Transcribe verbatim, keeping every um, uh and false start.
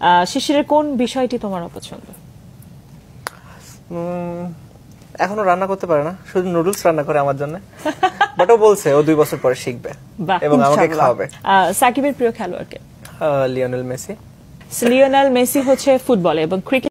শিশিরের কোন বিষয়টি তোমার অপছন্দ? এখনো রান্না করতে পারে না, শুধু নুডলস রান্না করে আমার জন্য। বাট ও বলছে ও দুই বছর পরে শিখবে এবং আমাকে খাওয়াবে। সাকিবের প্রিয় খেলোয়াড় কে? Lionel Messi. লিওনেল মেসি হচ্ছে ফুটবলে এবং ক্রিকেট